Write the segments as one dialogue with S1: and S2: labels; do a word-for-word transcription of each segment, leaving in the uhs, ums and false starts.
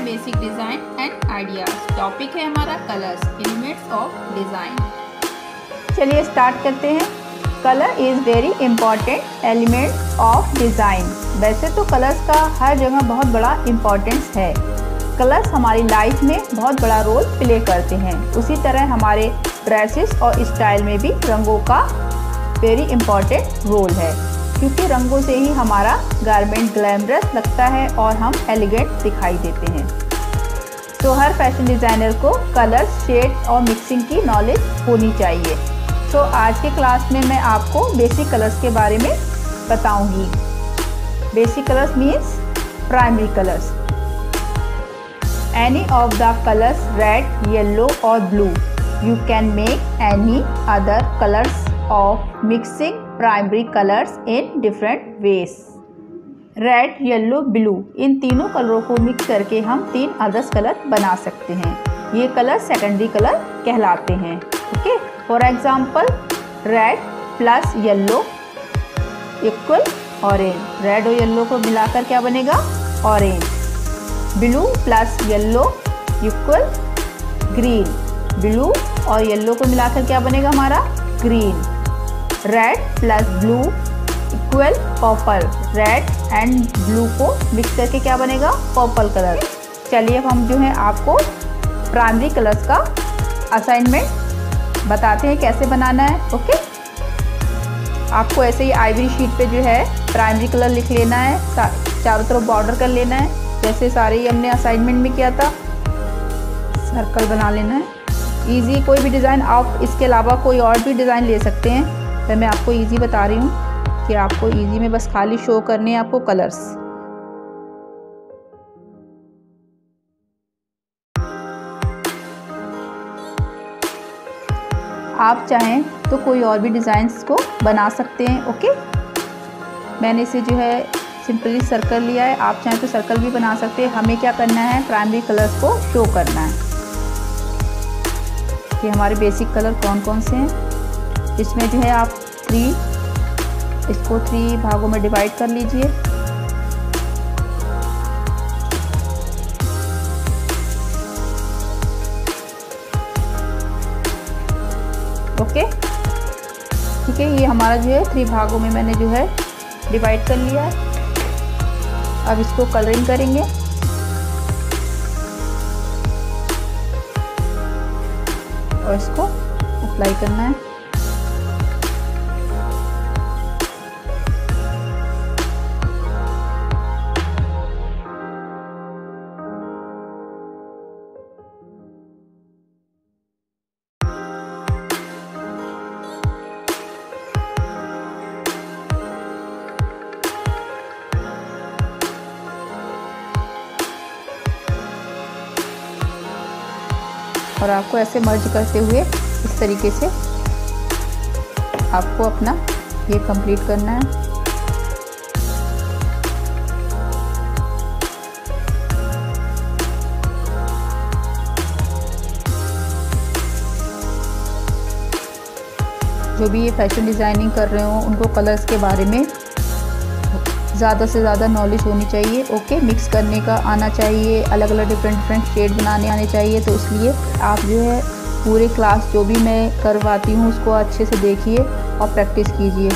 S1: Basic design and ideas. Topic है हमारा colours, elements of design.
S2: चलिए स्टार्ट करते हैं। Colour is very important element of design. वैसे तो कलर्स का हर जगह बहुत बड़ा इम्पोर्टेंस है। कलर्स हमारी लाइफ में बहुत बड़ा रोल प्ले करते हैं। उसी तरह हमारे ड्रेसेस और स्टाइल में भी रंगों का वेरी इम्पॉर्टेंट रोल है, क्योंकि रंगों से ही हमारा गारमेंट ग्लैमरस लगता है और हम एलिगेंट दिखाई देते हैं। तो हर फैशन डिज़ाइनर को कलर्स, शेड और मिक्सिंग की नॉलेज होनी चाहिए। तो आज के क्लास में मैं आपको बेसिक कलर्स के बारे में बताऊंगी। Basic colours means primary colours. Any of the colours red, yellow और blue. You can make any other colours of mixing primary colors in different ways. Red, yellow, blue, इन तीनों कलरों को मिक्स करके हम तीन अदर्स कलर बना सकते हैं। ये कलर सेकेंडरी कलर कहलाते हैं। Okay, for example red plus yellow equal orange. Red और येलो को मिलाकर क्या बनेगा? Orange. Blue plus yellow equal green. Blue और येलो को मिलाकर क्या बनेगा हमारा? Green. Red plus blue equal purple. Red and blue को मिक्स करके क्या बनेगा? Purple colour. चलिए अब हम जो है आपको प्राइमरी कलर्स का असाइनमेंट बताते हैं कैसे बनाना है। ओके, आपको ऐसे ही आइवरी शीट पे जो है प्राइमरी कलर लिख लेना है, चारों तरफ बॉर्डर कर लेना है, जैसे सारे ही हमने असाइनमेंट में किया था। सर्कल बना लेना है। इजी कोई भी डिज़ाइन, आप इसके अलावा कोई और भी डिज़ाइन ले सकते हैं, तो मैं आपको इजी बता रही हूँ कि आपको इजी में बस खाली शो करने हैं आपको कलर्स। आप चाहें तो कोई और भी डिज़ाइंस को बना सकते हैं। ओके, मैंने इसे जो है सिंपली सर्कल लिया है, आप चाहें तो सर्कल भी बना सकते हैं। हमें क्या करना है? प्राइमरी कलर्स को शो करना है कि हमारे बेसिक कलर कौन कौन से हैं। इसमें जो है आप थ्री इसको थ्री भागों में डिवाइड कर लीजिए। ओके, ठीक है, ये हमारा जो है थ्री भागों में मैंने जो है डिवाइड कर लिया है। अब इसको कलरिंग करेंगे। और इसको अप्लाई करना है। और आपको ऐसे मर्ज करते हुए इस तरीके से आपको अपना ये कंप्लीट करना है। जो भी ये फैशन डिज़ाइनिंग कर रहे हो उनको कलर्स के बारे में ज़्यादा से ज़्यादा नॉलेज होनी चाहिए। ओके, मिक्स करने का आना चाहिए, अलग अलग डिफरेंट डिफरेंट शेड बनाने आने चाहिए। तो इसलिए आप जो है पूरे क्लास जो भी मैं करवाती हूँ उसको अच्छे से देखिए और प्रैक्टिस कीजिए।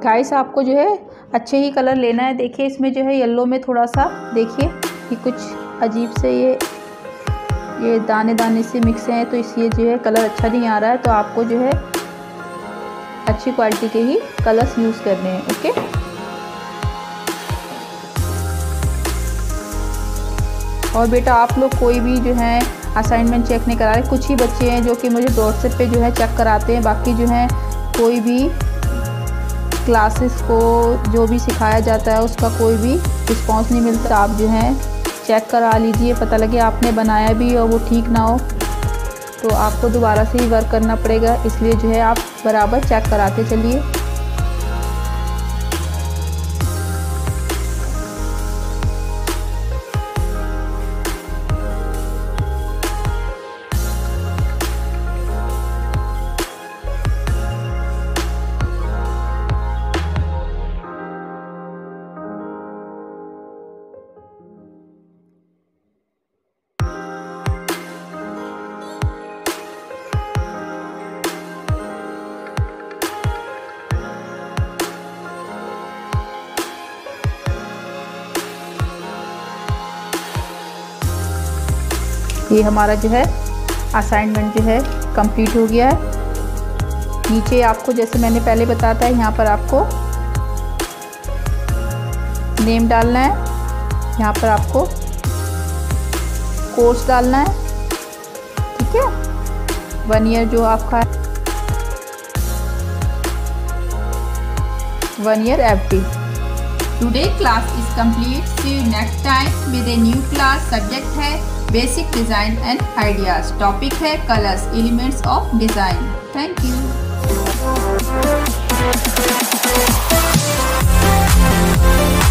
S2: गाइस आपको जो है अच्छे ही कलर लेना है। देखिए इसमें जो है येलो में थोड़ा सा देखिए कि कुछ अजीब से ये ये दाने दाने से मिक्स हैं, तो इसलिए जो है कलर अच्छा नहीं आ रहा है। तो आपको जो है अच्छी क्वालिटी के ही कलर्स यूज़ करने हैं। ओके, और बेटा आप लोग कोई भी जो है असाइनमेंट चेक नहीं करा रहे। कुछ ही बच्चे हैं जो कि मुझे व्हाट्सएप पे जो है चेक कराते हैं, बाकी जो है कोई भी क्लासेस को जो भी सिखाया जाता है उसका कोई भी रिस्पांस नहीं मिलता। आप जो है चेक करा लीजिए, पता लगे आपने बनाया भी और वो ठीक ना हो तो आपको दोबारा से ही वर्क करना पड़ेगा। इसलिए जो है आप बराबर चेक कराते चलिए। ये हमारा जो है असाइनमेंट जो है कंप्लीट हो गया है। नीचे आपको जैसे मैंने पहले बताया था, यहाँ पर आपको नेम डालना है, यहाँ पर आपको कोर्स डालना है, ठीक है, वन ईयर जो आपका है, one year F D.
S1: Today class is complete. See you next time with a new class. Subject है basic design and ideas. Topic है colours, elements of design. Thank you.